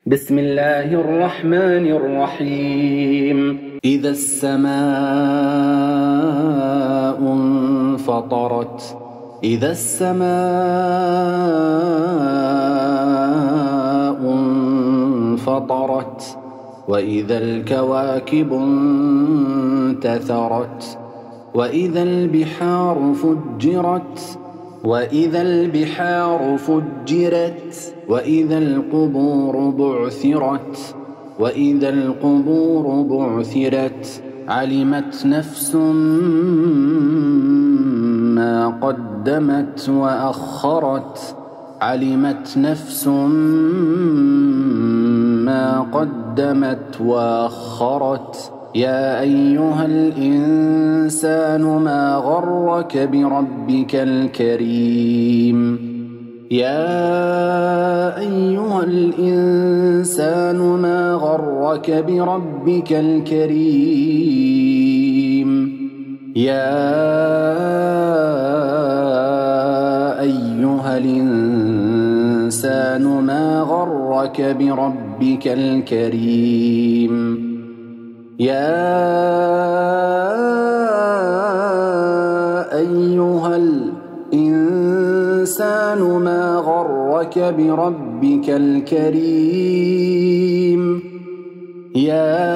بسم الله الرحمن الرحيم. إذا السماء انفطرت. إذا السماء انفطرت. وإذا الكواكب انتثرت. وإذا البحار فجرت. وإذا البحار فجرت. وإذا القبور بعثرت. وإذا القبور بعثرت. علمت نفس ما قدمت وأخرت. علمت نفس ما قدمت وأخرت. يا أيها الإنسان ما غرك بربك الكريم. يا أيها الإنسان ما غرك بربك الكريم. يا أيها الإنسان ما غرك بربك الكريم. يا أيها الإنسان ما غرك بربك الكريم. يا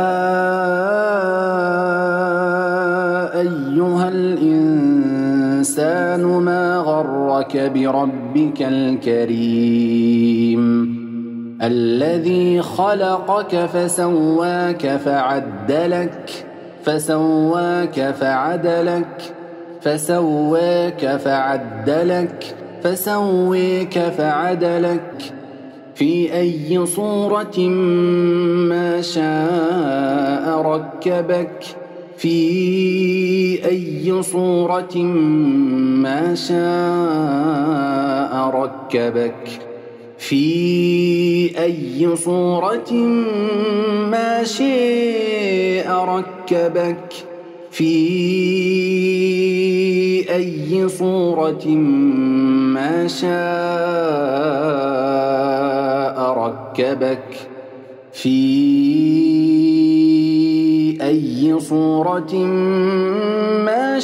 أيها الإنسان ما غرك بربك الكريم. الذي خلقك فسواك فعدلك. فسواك فعدلك. فسواك فعدلك. فسويك فعدلك. في أي صورة ما شاء ركبك. في أي صورة ما شاء ركبك. في أي صورة ما شاء ركبك. في أي صورة ما شاء ركبك. في أي صورة ما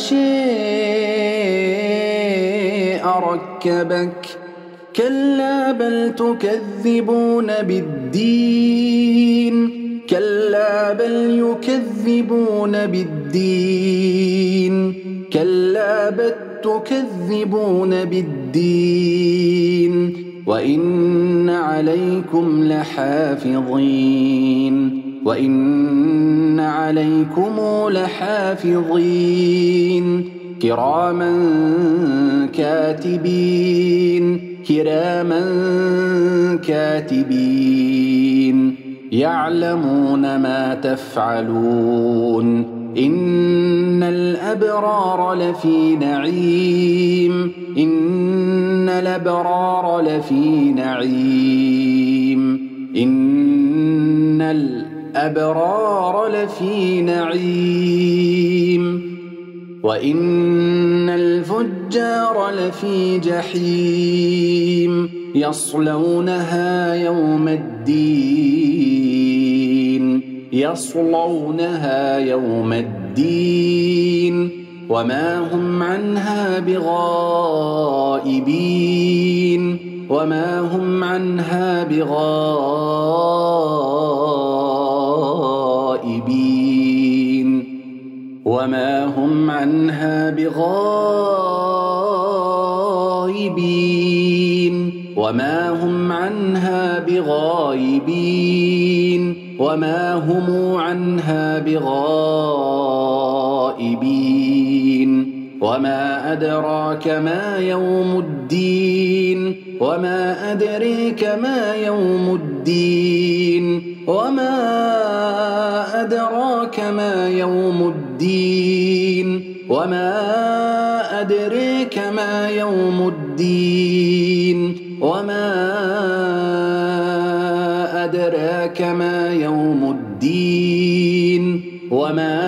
شاء ركبك. كلا بل تكذبون بالدين. كلا بل يكذبون بالدين. كلا بل تكذبون بالدين. وإن عليكم لحافظين. وإن عليكم لحافظين كراما كاتبين. كراما كاتبين يعلمون ما تفعلون. إن الأبرار لفي نعيم. إن الأبرار لفي نعيم. إن الأبرار لفي نعيم. وإن الفجار لفي جحيم يصلونها يوم الدين. يصلونها يوم الدين وما هم عنها بغائبين. وما هم عنها بغائبين. وما هم عنها بغائبين. وما هم عنها بغائبين. وما هم عنها بغائبين. وما أدراك ما يوم الدين. وما أدريك ما يوم الدين. وما أدراك ما يوم الدين. وما أدريك ما يوم الدين. وما أدراك ما يوم الدين. وما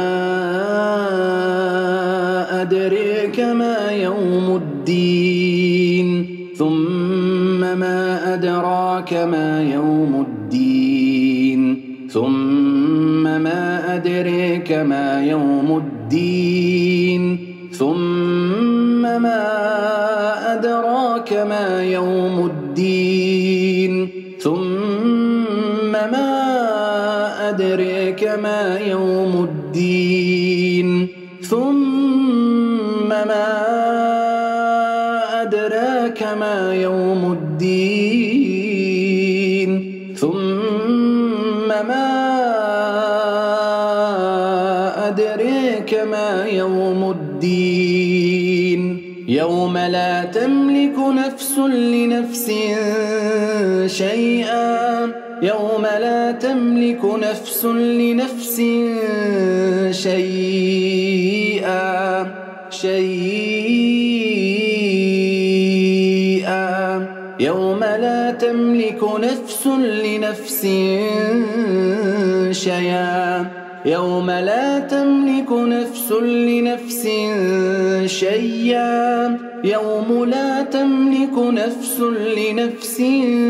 أدريك ما يوم الدين. ثم ما أدراك أدراك ما يوم الدين ثم ما أدريك ما يوم الدين ثم ما أدراك ما يوم الدين ثم ما أدريك ما يوم الدين ثم ما أدراك ما يوم الدين ثم ما أدريك ما يوم الدين يوم لا تملك نفس لنفس شيئا يوم لا تملك نفس لنفس شيئا يوم لا تملك نفس لنفس شيئا يوم لا تملك نفس لنفس شيئا يوم لا تملك نفس لنفس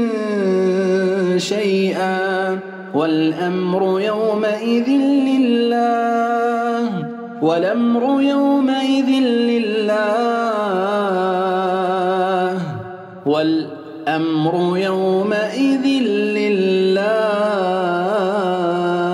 شيئا والأمر يومئذ لله والأمر يومئذ لله والأمر يومئذ لله